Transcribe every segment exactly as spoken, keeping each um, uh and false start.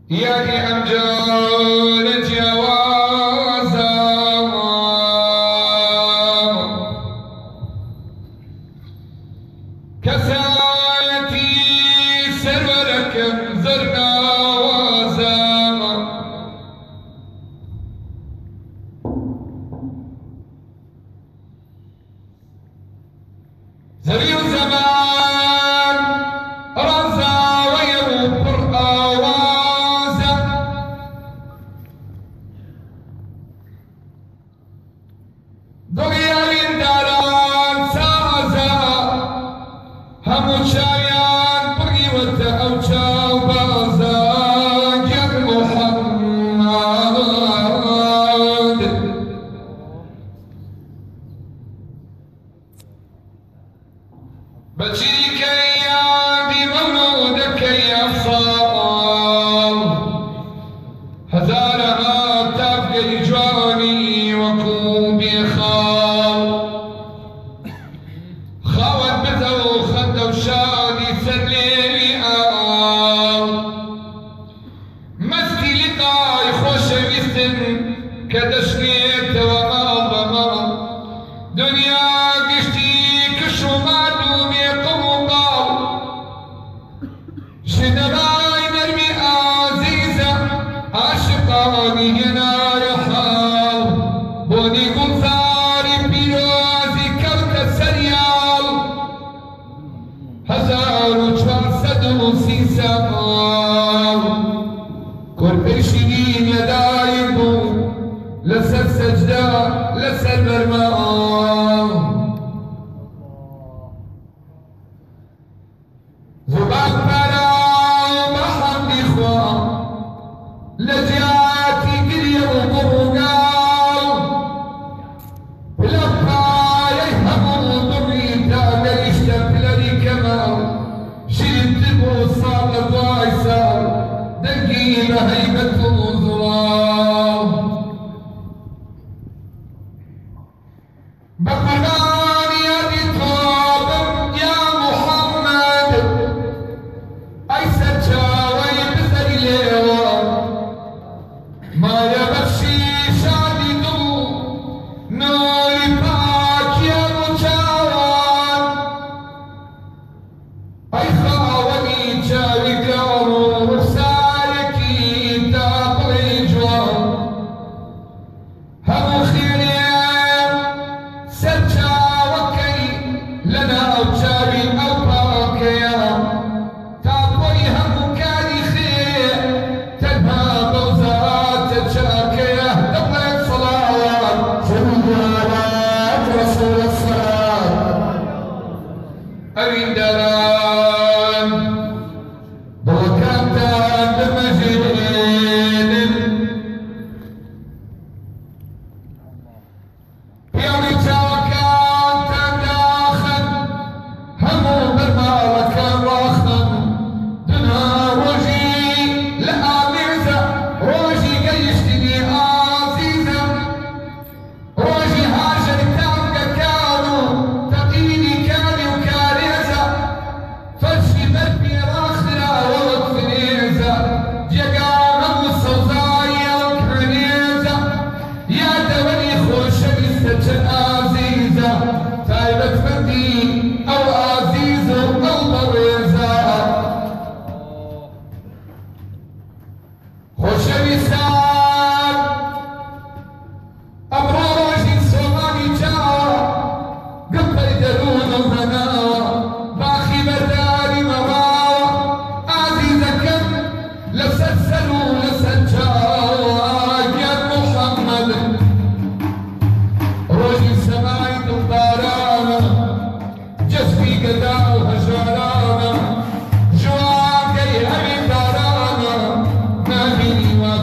یاری ئەم جۆرە جیاوازە کەسایەتی سەروەرەکەم زۆر ناوازە زەوی و زەمان ڕازاوەیە و پڕ ئاوازە دڵی ئاوینداران سازە هەموو چاویان پڕیوەتە ئەو چاوبازە گیان موحەممەد بەچیکەی یادی مەولودەکەی ئەفساڵ هەزارە هاتافگەی جوانی وەکوو بێخاڵ خاوەن بزە و خەندە و شادی سەر لێوی ئاڵ مەستی لیقای خۆشەویستن کە دەشنێتەوە ماڵ بە ماڵ دنیا گشتی کش و ماد و بێقڵ و باڵ ژنەڕای نەرمی ئازیزە عاشقانی هێنایە حاڵ بۆنی گوڵزاری پیرۆزی کەوتە سەریاڵ هەزار و چوارسەد و سی ساڵ کۆرپەی شیرین لەدایک بوو لەسەر سەجدە لەسەر بەرماڵ زوبان پەراو بە حەمدی خوا لە جیاتی گریە و گوڕوگاڵ پلە پایەی هەموو دڵی داگەریشتە پلەری کەماڵ شیرینتر بوو ساڵ لە دوای ساڵ دەنگی بە هەیبەت و زوڵاڵ بە قوربان یادی تۆ بم یا موحەممەد ئەی سەرچاوەی بزەری لێوە مایە بەخشی شادی دڵ و نۆری پاکیە و چاوان ئەی خاوەنی چاوی گەڵ و ڕوخسارێکی تاپڵی جوان هەموو خێرێن سەرچاوەکەی لەناو چاوی ئەو پاکەیە تاپۆی هەموو کاری خێر تەنها بەو زاتە چاکەیە دەبڵێن سەڵاوات سەلوات ڕەسوول السەلام ئەوینداران بڵەکانتان بمەژێنن پیاوی چاوەکانتان داخن هەموو بەرماڵەکان ڕاخن دنا ڕۆژی لە ئامێزە ڕۆژی گەیشتنی ئازیزە ڕۆژی هاژەی تاقەکان و تەقینی کاری و کارێزە فەرشی بەرپی ڕاخراوە وەک فرێزە جێگانە و سەوزاییە وەک هەنێزە یادەوەری خۆشەویستە چەند ئازیزە تایبەتمەندی ئەو ئازیز و ئەو بەڕێزە خۆشەویستان ئەمڕۆ ڕۆژی سۆمانی چاوە گپەی دەروون و هەناوە باخی بەرداری مەڕاوە ئازیزەکەم لەسەر سەر و لەسەر چاوە گیان موحەممەد ڕۆژی سەمای دڵدارانە جەسمی گەدا و هەژارانە ژوانگەی هەویندارانە نابینی وا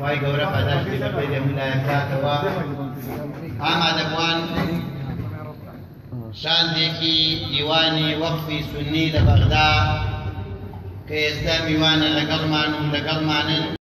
وای گەورە پاداشتی بەپێی لێمولایە بکاتەوە ئامادەبوان شاندێکی دیوانی وەقفی سونی لە بەغدا کە ئێستا میوانە لەگەڵمان و لەگەڵمانن